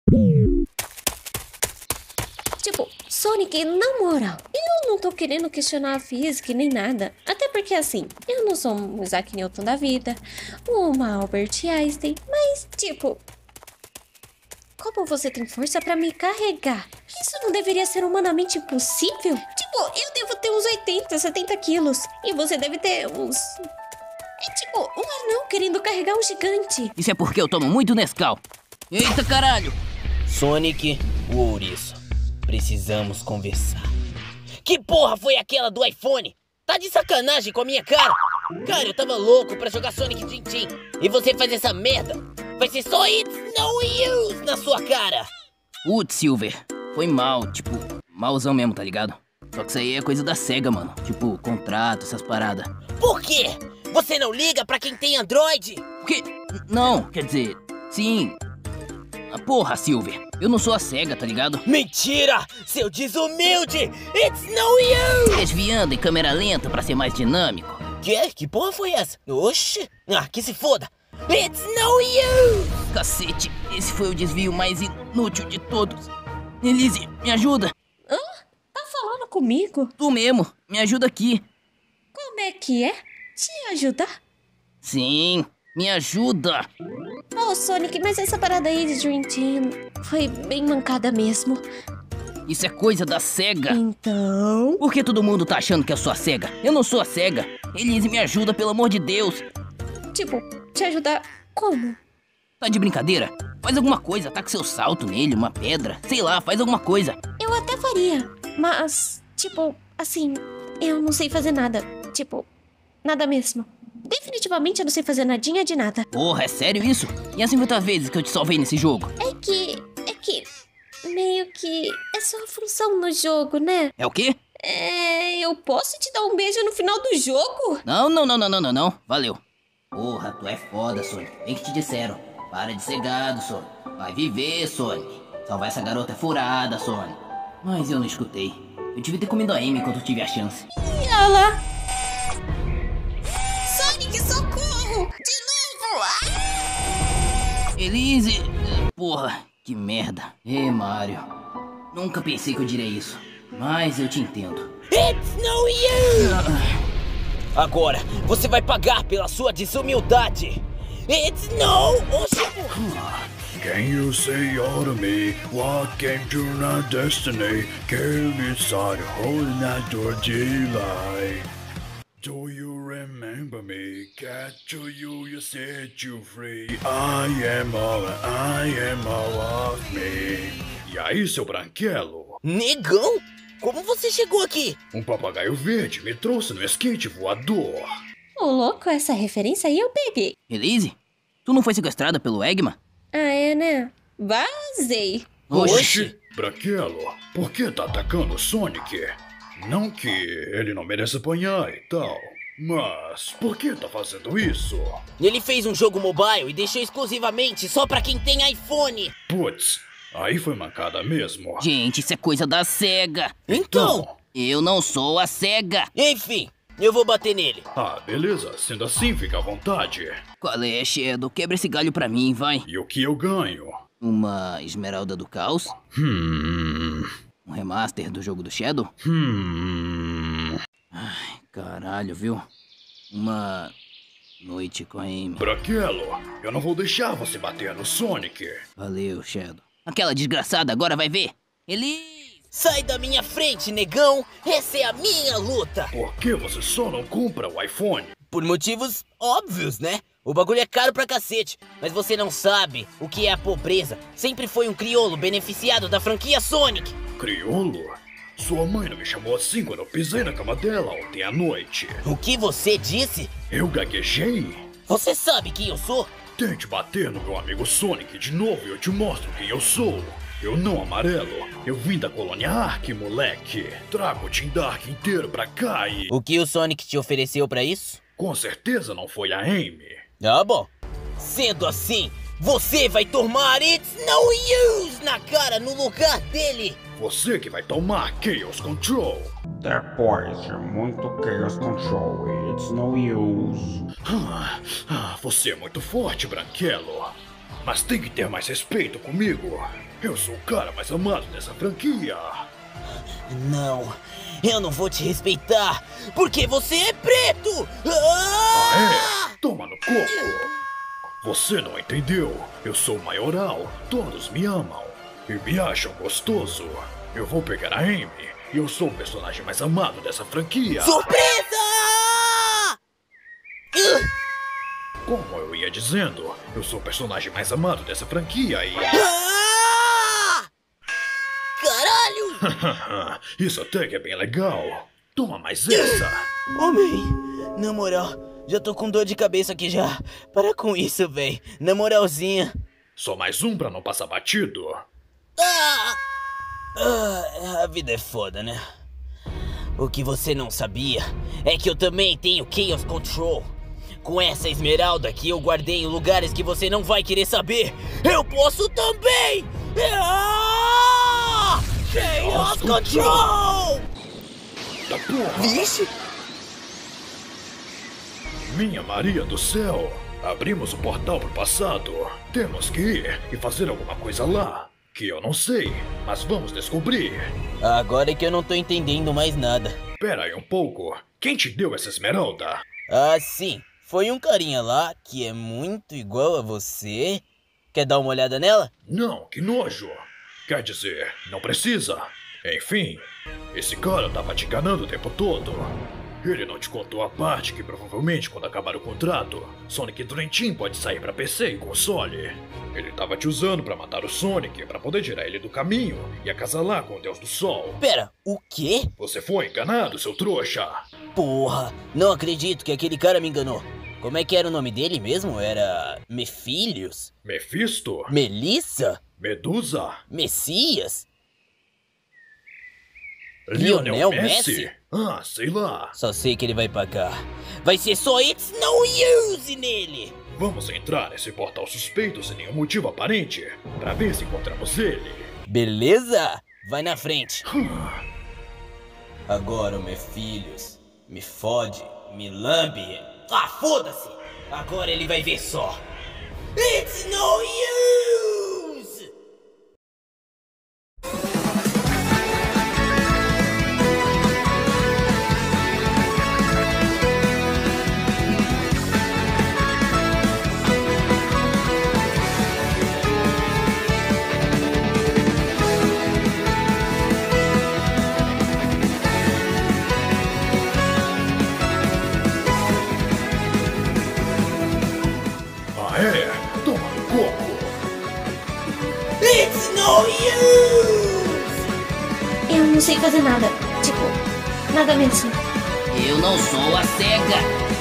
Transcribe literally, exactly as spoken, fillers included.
Tipo, Sonic, na moral, eu não tô querendo questionar a física nem nada. Até porque, assim, eu não sou um Isaac Newton da vida, uma Albert Einstein, mas, tipo... Como você tem força pra me carregar? Isso não deveria ser humanamente impossível? Tipo, eu devo ter uns oitenta, setenta quilos. E você deve ter uns... É tipo, um anão querendo carregar um gigante. Isso é porque eu tomo muito Nescau. Eita, caralho! Sonic, o ouriço. Precisamos conversar. Que porra foi aquela do iPhone? Tá de sacanagem com a minha cara? Cara, eu tava louco pra jogar Sonic Tintin. E você faz essa merda? Vai ser só It's No Use na sua cara. Putz, Silver. Foi mal, tipo, malzão mesmo, tá ligado? Só que isso aí é coisa da SEGA, mano. Tipo, contrato, essas paradas. Por quê? Você não liga pra quem tem Android? O quê? Não, quer dizer, sim. Ah, porra, Silver. Eu não sou a SEGA, tá ligado? Mentira! Seu desumilde! It's No Use! Desviando em câmera lenta pra ser mais dinâmico. Que? Que porra foi essa? Oxi! Ah, que se foda! It's No Use! Cacete, esse foi o desvio mais inútil de todos. Elise, me ajuda. Hã? Tá falando comigo? Tu mesmo, me ajuda aqui. Como é que é? Te ajudar? Sim, me ajuda. Oh, Sonic, mas essa parada aí de Dream Team foi bem mancada mesmo. Isso é coisa da SEGA. Então... Por que todo mundo tá achando que eu sou a SEGA? Eu não sou a SEGA. Elise, me ajuda, pelo amor de Deus. Tipo, te ajudar como? Tá de brincadeira? Faz alguma coisa, taca seu salto nele, uma pedra. Sei lá, faz alguma coisa. Eu até faria, mas, tipo, assim, eu não sei fazer nada. Tipo, nada mesmo. Definitivamente eu não sei fazer nadinha de nada. Porra, é sério isso? E as cinquenta vezes que eu te salvei nesse jogo? É que... é que... meio que... é só a função no jogo, né? É o quê? É... eu posso te dar um beijo no final do jogo? Não, não, não, não, não, não, não. Valeu. Porra, tu é foda, Sonic. Bem que te disseram. Para de ser gado, Sonic. Vai viver, Sonic. Salvar essa garota é furada, Sonic. Mas eu não escutei. Eu devia ter comido a Amy enquanto tive a chance. E olha lá. Sonic, socorro! De novo! Ah! Elise... Porra, que merda. Ê, Mario. Nunca pensei que eu diria isso. Mas eu te entendo. It's No Use! Agora, você vai pagar pela sua desumildade. It's no... Can you say all to me what came to my destiny? Came inside holding that door daylight. Do you remember me? Got to you, you set you free. I am all, I am all of me. E aí, seu branquelo? Negão? Como você chegou aqui? Um papagaio verde me trouxe no skate voador. Ô, louco, essa referência aí eu peguei. Elise? Tu não foi sequestrada pelo Eggman? Ah, é, né? Vazei. Oxi! Branquelo, por que tá atacando o Sonic? Não que ele não merece apanhar e tal, mas por que tá fazendo isso? Ele fez um jogo mobile e deixou exclusivamente só pra quem tem iPhone. Putz, aí foi mancada mesmo. Gente, isso é coisa da SEGA. Então? Eu não sou a SEGA. Enfim, eu vou bater nele. Ah, beleza, sendo assim fica à vontade. Qual é, Shadow? Quebra esse galho pra mim, vai. E o que eu ganho? Uma Esmeralda do Caos? Hum... Um remaster do jogo do Shadow? Hum... Ai, caralho, viu? Uma... noite com a Amy. Branquelo, eu não vou deixar você bater no Sonic. Valeu, Shadow. Aquela desgraçada agora vai ver. Elise! Sai da minha frente, negão! Essa é a minha luta! Por que você só não compra o iPhone? Por motivos óbvios, né? O bagulho é caro pra cacete, mas você não sabe o que é a pobreza. Sempre foi um crioulo beneficiado da franquia Sonic. Crioulo? Sua mãe não me chamou assim quando eu pisei na cama dela ontem à noite. O que você disse? Eu gaguejei? Você sabe quem eu sou? Tente bater no meu amigo Sonic de novo e eu te mostro quem eu sou. Eu não amarelo. Eu vim da colônia Ark, moleque. Trago o Team Dark inteiro pra cá e... O que o Sonic te ofereceu pra isso? Com certeza não foi a Amy. Ah, bom. Sendo assim, você vai tomar It's No Use na cara no lugar dele. Você que vai tomar Chaos Control. Depois de muito Chaos Control, It's No Use. Ah, ah, você é muito forte, Branquelo. Mas tem que ter mais respeito comigo. Eu sou o cara mais amado dessa franquia. Não, eu não vou te respeitar, porque você é preto! Ah, Ah! é? Toma no coco. Você não entendeu. Eu sou o maioral. Todos me amam. E me acham gostoso. Eu vou pegar a Amy. E eu sou o personagem mais amado dessa franquia. Surpresa! Como eu ia dizendo, eu sou o personagem mais amado dessa franquia e... Ah! Caralho! Isso até que é bem legal. Toma mais essa. Homem, na moral, já tô com dor de cabeça aqui já. Para com isso, véi. Na moralzinha. Só mais um pra não passar batido. Ah! Ah, a vida é foda, né? O que você não sabia é que eu também tenho Chaos Control. Com essa esmeralda que eu guardei em lugares que você não vai querer saber, eu posso também! Ah! Chaos Control! Da porra! Vixe! Minha Maria do céu! Abrimos o portal pro passado. Temos que ir e fazer alguma coisa lá. Que eu não sei, mas vamos descobrir. Agora é que eu não tô entendendo mais nada. Pera aí um pouco. Quem te deu essa esmeralda? Ah, sim. Foi um carinha lá que é muito igual a você. Quer dar uma olhada nela? Não, que nojo. Quer dizer, não precisa. Enfim, esse cara tava te enganando o tempo todo. Ele não te contou a parte que provavelmente quando acabar o contrato, Sonic Dream Team pode sair pra P C e console. Ele tava te usando pra matar o Sonic, pra poder tirar ele do caminho e acasalar com o Deus do Sol. Pera, o quê? Você foi enganado, seu trouxa. Porra, não acredito que aquele cara me enganou. Como é que era o nome dele mesmo? Era... Mefílios? Mephisto? Melissa? Medusa? Messias? Lionel Lionel Messi? Messi? Ah, sei lá. Só sei que ele vai pagar. Vai ser só It's No Use nele! Vamos entrar nesse portal suspeito sem nenhum motivo aparente, pra ver se encontramos ele. Beleza? Vai na frente. Agora o Mefílios me fode, me lambe. Ah, foda-se! Agora ele vai ver só. It's no use! Ah, é? Toma no coco. It's no use! Eu não sei fazer nada. Tipo, nada mesmo. Eu não sou a cega.